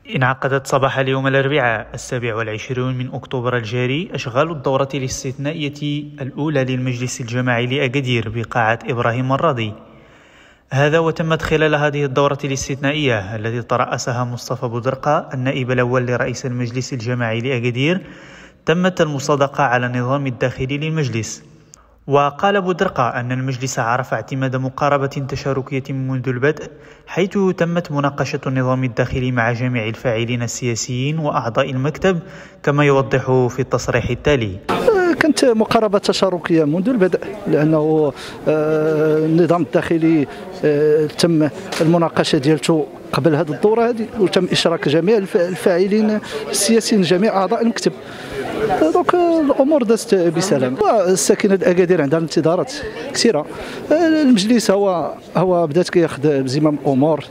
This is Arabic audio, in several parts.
انعقدت صباح اليوم الأربعاء 27 من أكتوبر الجاري أشغال الدورة الاستثنائية الأولى للمجلس الجماعي لأكادير بقاعة إبراهيم الراضي. هذا وتمت خلال هذه الدورة الاستثنائية التي ترأسها مصطفى بودرقة النائب الأول لرئيس المجلس الجماعي لأكادير تمت المصادقة على النظام الداخلي للمجلس. وقال بودرقة أن المجلس عرف اعتماد مقاربة تشاركية منذ البدء، حيث تمت مناقشة النظام الداخلي مع جميع الفاعلين السياسيين وأعضاء المكتب، كما يوضح في التصريح التالي: كانت مقاربة تشاركية منذ البدء، لأنه النظام الداخلي تم المناقشة ديالته قبل هذه الدورة هذه، وتم إشراك جميع الفاعلين السياسيين جميع أعضاء المكتب. دونك الامور دازت بسلام. الساكنه اكادير عندها انتظارات كثيره. المجلس هو بدات كياخذ بزمام الامور،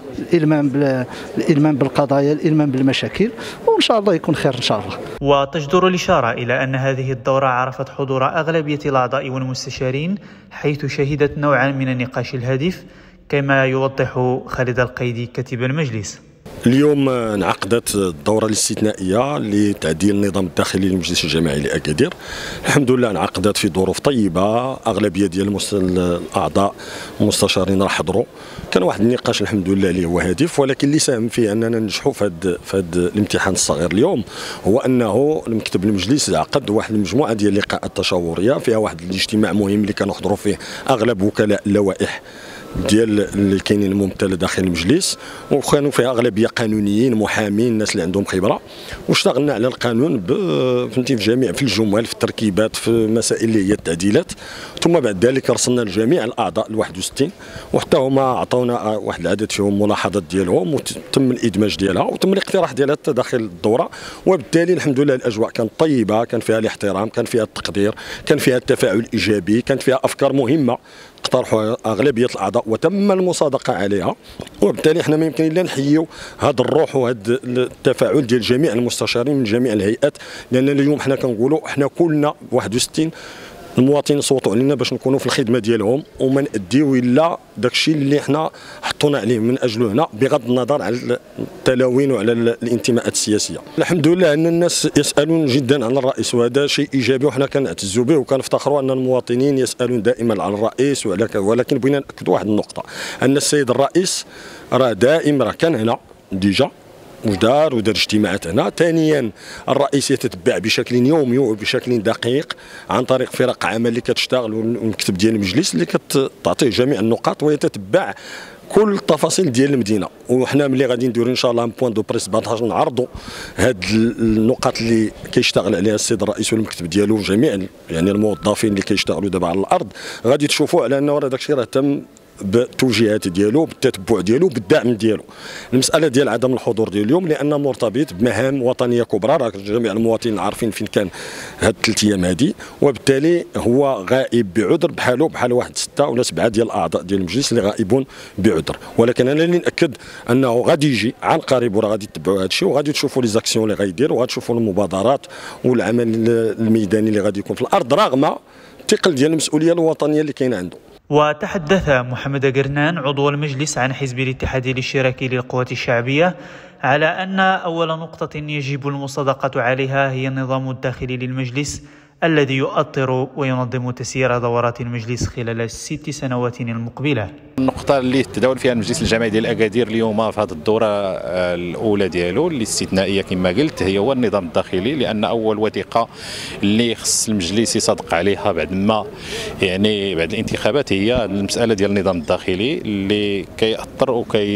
الالمام بالقضايا، الالمام بالمشاكل، وان شاء الله يكون خير ان شاء الله. وتجدر الاشاره الى ان هذه الدوره عرفت حضور اغلبيه الاعضاء والمستشارين، حيث شهدت نوعا من النقاش الهادف، كما يوضح خالد القيدي كاتب المجلس. اليوم انعقدت الدورة الاستثنائية لتعديل النظام الداخلي للمجلس الجماعي لأكادير. الحمد لله انعقدت في ظروف طيبة، أغلبية ديال الأعضاء المستشارين راه حضروا. كان واحد النقاش الحمد لله اللي هو هادف، ولكن اللي ساهم فيه أننا ننجحوا في هذا الامتحان الصغير اليوم هو أنه المكتب المجلس عقد واحد المجموعة ديال اللقاءات التشاورية، فيها واحد الاجتماع مهم اللي كانوا حضروا فيه أغلب وكلاء اللوائح ديال اللي كاينين الممثله داخل المجلس، وكانوا فيها اغلبيه قانونيين، محامين، الناس اللي عندهم خبره، واشتغلنا على القانون فهمتي في جميع، في الجمل، في التركيبات، في المسائل اللي هي التعديلات. ثم بعد ذلك رسلنا لجميع الاعضاء ال61، وحتى هما عطاونا واحد العدد فيهم ملاحظات ديالهم، وتم الادماج ديالها وتم الاقتراح ديالها داخل الدوره. وبالتالي الحمد لله الاجواء كانت طيبه، كان فيها الاحترام، كان فيها التقدير، كان فيها التفاعل الايجابي، كانت فيها افكار مهمه اقترحوا اغلبيه الاعضاء وتم المصادقه عليها. وبالتالي احنا ما يمكن الا نحيوا هذا الروح وهذا التفاعل ديال جميع المستشارين من جميع الهيئات، لان اليوم حنا كنقولوا احنا كلنا 61 المواطنين صوتوا علينا باش نكونوا في الخدمه ديالهم، وما ناديو الا داكشي اللي حنا حطونا عليه من اجله هنا، بغض النظر على التلاوين وعلى الانتماءات السياسيه. الحمد لله ان الناس يسالون جدا عن الرئيس، وهذا شيء ايجابي وحنا كنعتزوا به وكنفتخروا ان المواطنين يسالون دائما عن الرئيس. ولكن بغينا ناكدوا واحد النقطه، ان السيد الرئيس راه دائما كان هنا ديجا ودار اجتماعات هنا. ثانيا الرئيس يتتبع بشكل يومي وبشكل دقيق عن طريق فرق عمل اللي كتشتغل، والمكتب ديال المجلس اللي كتعطيه جميع النقاط ويتتبع كل التفاصيل ديال المدينه. وحنا ملي غادي نديروا ان شاء الله بوان دو بريس باش نعرضوا هاد النقاط اللي كيشتغل عليها السيد الرئيس والمكتب ديالو وجميع يعني الموظفين اللي كيشتغلوا دابا على الارض، غادي تشوفوا على انه راه داكشي راه تم بالتوجيهات ديالو، بالتتبع ديالو، بالدعم ديالو. المساله ديال عدم الحضور ديال اليوم لانه مرتبط بمهام وطنيه كبرى، راه جميع المواطنين عارفين فين كان هاد 3 ايام هادي، وبالتالي هو غائب بعذر بحالو بحال واحد 6 ولا 7 ديال الاعضاء ديال المجلس اللي غائبون بعذر. ولكن انا اللي ناكد انه غادي يجي عن قريب، وراه غادي تتبعوا هذا الشيء، وغادي تشوفوا لي زاكسيون اللي غيدير، وغتشوفوا المبادرات والعمل الميداني اللي غادي يكون في الارض، رغم الثقل ديال المسؤوليه الوطنيه اللي كاينه عنده. وتحدث محمد قرنان عضو المجلس عن حزب الاتحاد الاشتراكي للقوات الشعبية على أن أول نقطة يجب المصادقة عليها هي النظام الداخلي للمجلس الذي يؤطر وينظم تسيير دورات المجلس خلال 6 سنوات المقبلة. النقطة اللي تداول فيها المجلس الجماعي ديال أكادير اليوم في هذه الدورة الأولى ديالو الاستثنائية كما قلت هي هو النظام الداخلي، لأن أول وثيقة اللي خص المجلس يصادق عليها بعد ما يعني بعد الانتخابات هي المسألة ديال النظام الداخلي اللي كيأطر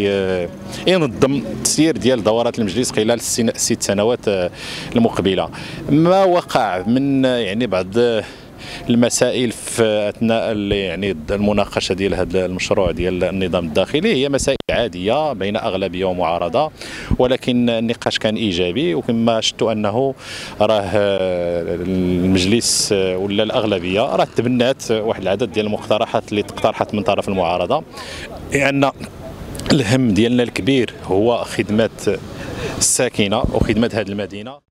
ينظم التسيير ديال دورات المجلس خلال 6 سنوات المقبلة. ما وقع من يعني بعض المسائل في اثناء يعني المناقشه ديال هذا المشروع ديال النظام الداخلي هي مسائل عاديه بين اغلبيه ومعارضه، ولكن النقاش كان ايجابي، وكما شفتوا انه راه المجلس ولا الاغلبيه راه تبنات واحد العدد ديال المقترحات اللي اقترحت من طرف المعارضه، لان الهم ديالنا الكبير هو خدمه الساكنه وخدمه هذه المدينه.